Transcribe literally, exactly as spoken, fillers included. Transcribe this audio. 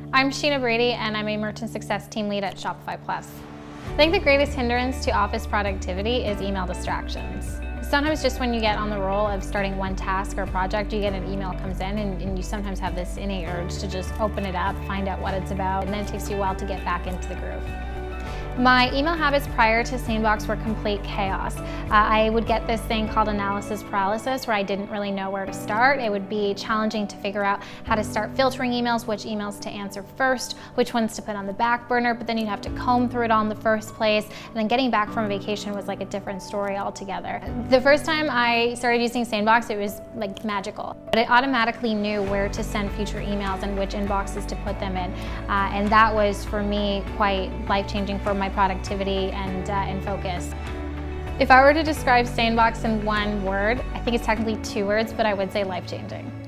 I'm Sheena Brady, and I'm a Merchant Success Team Lead at Shopify Plus. I think the greatest hindrance to office productivity is email distractions. Sometimes just when you get on the roll of starting one task or project, you get an email comes in and, and you sometimes have this innate urge to just open it up, find out what it's about, and then it takes you a while to get back into the groove. My email habits prior to SaneBox were complete chaos. Uh, I would get this thing called analysis paralysis where I didn't really know where to start. It would be challenging to figure out how to start filtering emails, which emails to answer first, which ones to put on the back burner, but then you'd have to comb through it all in the first place. And then getting back from a vacation was like a different story altogether. The first time I started using SaneBox, it was like magical. But it automatically knew where to send future emails and which inboxes to put them in. Uh, and that was, for me, quite life-changing for my productivity and, uh, and focus. If I were to describe SaneBox in one word, I think it's technically two words, but I would say life-changing.